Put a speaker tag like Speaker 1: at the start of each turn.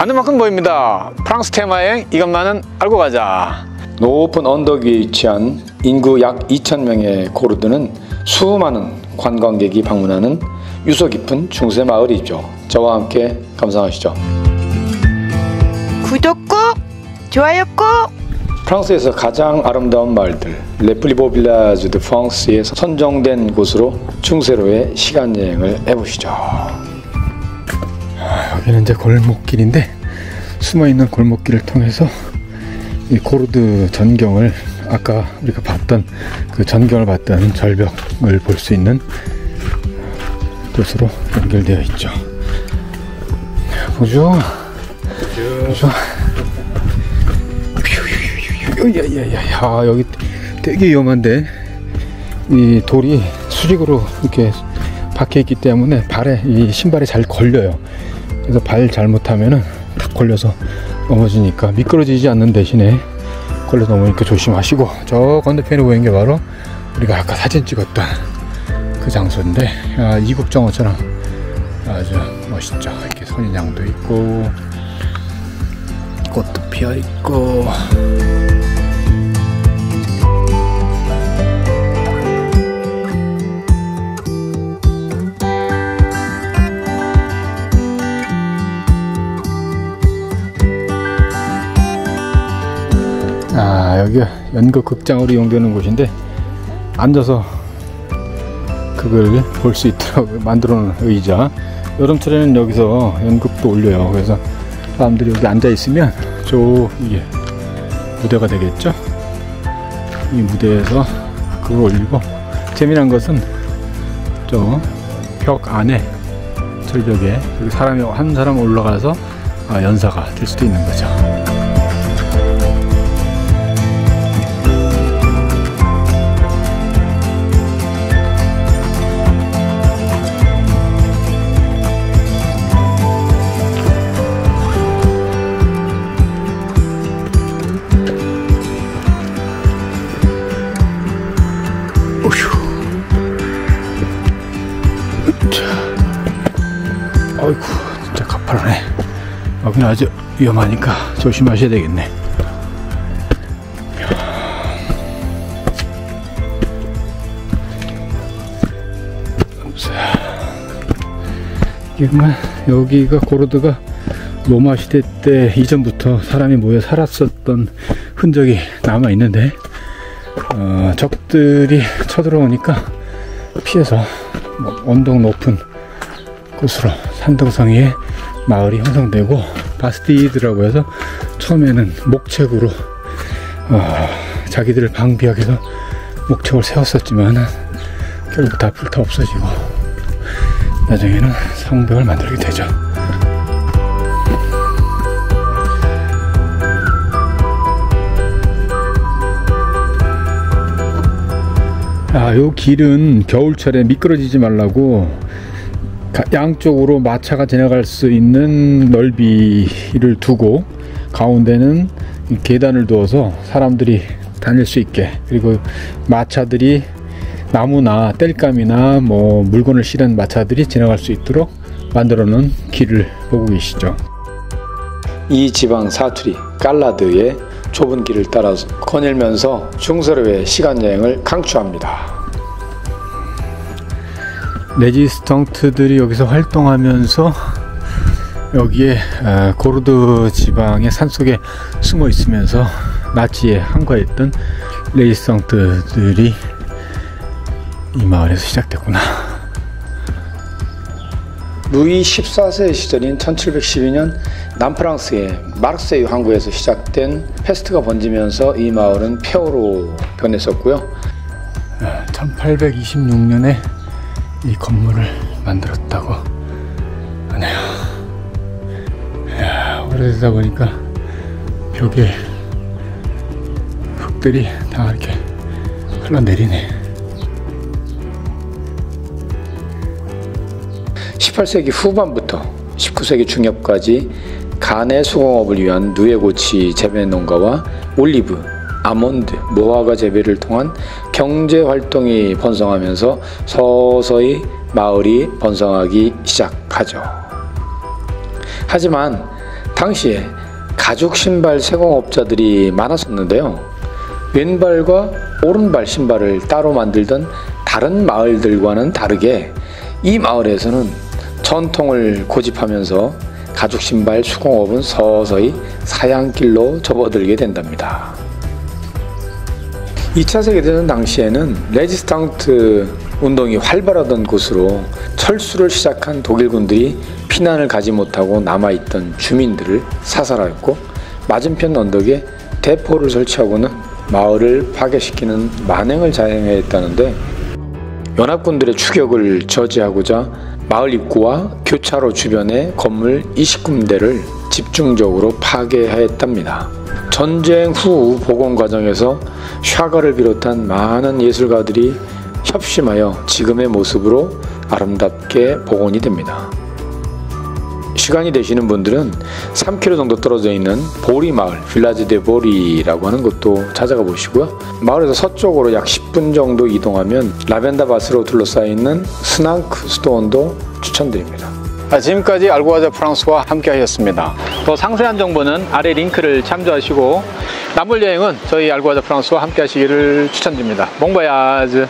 Speaker 1: 아는 만큼 보입니다. 프랑스 테마여행 이것만은 알고 가자.
Speaker 2: 높은 언덕 위에 위치한 인구 약 2,000명의 고르드는 수많은 관광객이 방문하는 유서 깊은 중세 마을이죠. 저와 함께 감상하시죠.
Speaker 3: 구독 꾹! 좋아요 꾹!
Speaker 2: 프랑스에서 가장 아름다운 마을들 레플리보 빌라즈 드 프랑스에 선정된 곳으로 중세로의 시간여행을 해보시죠.
Speaker 1: 여기는 이제 골목길인데 숨어있는 골목길을 통해서 이 고르드 전경을 아까 우리가 봤던 그 전경을 봤던 절벽을 볼 수 있는 곳으로 연결되어 있죠. 보죠. 야야야야, 여기 되게 위험한데 이 돌이 수직으로 이렇게 박혀 있기 때문에 발에 이 신발에 잘 걸려요. 그래서 발 잘못하면은 탁 걸려서 넘어지니까 미끄러지지 않는 대신에 걸려 넘으니까 조심하시고, 저 건너편에 보이는 게 바로 우리가 아까 사진 찍었던 그 장소인데, 이국정어처럼 아주 멋있죠. 이렇게 선인장도 있고 꽃도 피어 있고. 여기가 연극 극장으로 이용되는 곳인데 앉아서 그걸 볼 수 있도록 만들어 놓은 의자. 여름철에는 여기서 연극도 올려요. 그래서 사람들이 여기 앉아 있으면 이게 무대가 되겠죠. 이 무대에서 그걸 올리고, 재미난 것은 저 벽 안에 절벽에 사람이 한 사람 올라가서 연사가 될 수도 있는 거죠. 어이구, 진짜 가파르네. 여기는 아주 위험하니까 조심하셔야 되겠네. 여기가 고르드가 로마 시대 때 이전부터 사람이 모여 살았었던 흔적이 남아 있는데, 적들이 쳐들어오니까 피해서 언덕 높은 곳으로 산등성 위에 마을이 형성되고, 바스티드라고 해서 처음에는 목책으로 자기들을 방비하기 위해서 목책을 세웠었지만 결국 다 불타 없어지고 나중에는 성벽을 만들게 되죠. 요 길은 겨울철에 미끄러지지 말라고 양쪽으로 마차가 지나갈 수 있는 넓이를 두고 가운데는 계단을 두어서 사람들이 다닐 수 있게, 그리고 마차들이 나무나 땔감이나 물건을 실은 마차들이 지나갈 수 있도록 만들어 놓은 길을 보고 계시죠.
Speaker 2: 이 지방 사투리 깔라드의 좁은 길을 따라서 거닐면서 중세로의 시간여행을 강추합니다.
Speaker 1: 레지스탕트들이 여기서 활동하면서 여기에 고르드 지방의 산속에 숨어 있으면서 나치에 항거했던 레지스탕트들이 이 마을에서 시작됐구나.
Speaker 2: 루이 14세 시절인 1712년 남프랑스의 마르세유 항구에서 시작된 패스트가 번지면서 이 마을은 폐허로 변했었고요.
Speaker 1: 1826년에 이 건물을 만들었다고 하네요. 오래되다 보니까 벽에 흙들이 다 이렇게 흘러내리네.
Speaker 2: 18세기 후반부터 19세기 중엽까지 간의 수공업을 위한 누에고치 재배 농가와 올리브, 아몬드, 무화과 재배를 통한 경제활동이 번성하면서 서서히 마을이 번성하기 시작하죠. 하지만 당시에 가죽 신발 세공업자들이 많았었는데요. 왼발과 오른발 신발을 따로 만들던 다른 마을들과는 다르게 이 마을에서는 전통을 고집하면서 가죽 신발 수공업은 서서히 사양길로 접어들게 된답니다. 2차 세계대전 당시에는 레지스탕트 운동이 활발하던 곳으로 철수를 시작한 독일군들이 피난을 가지 못하고 남아있던 주민들을 사살하였고, 맞은편 언덕에 대포를 설치하고는 마을을 파괴시키는 만행을 자행했다는데, 연합군들의 추격을 저지하고자 마을 입구와 교차로 주변의 건물 20군데를 집중적으로 파괴하였답니다. 전쟁 후 복원 과정에서 샤가를 비롯한 많은 예술가들이 협심하여 지금의 모습으로 아름답게 복원이 됩니다. 시간이 되시는 분들은 3km 정도 떨어져 있는 보리 마을, 빌라지 데 보리라고 하는 곳도 찾아가 보시고요. 마을에서 서쪽으로 약 10분 정도 이동하면 라벤더 밭으로 둘러싸여 있는 스낭크 스톤도 추천드립니다.
Speaker 1: 지금까지 알고 가자 프랑스와 함께 하셨습니다. 더 상세한 정보는 아래 링크를 참조하시고 남을 여행은 저희 알고 가자 프랑스와 함께 하시기를 추천드립니다. 봉 보야즈.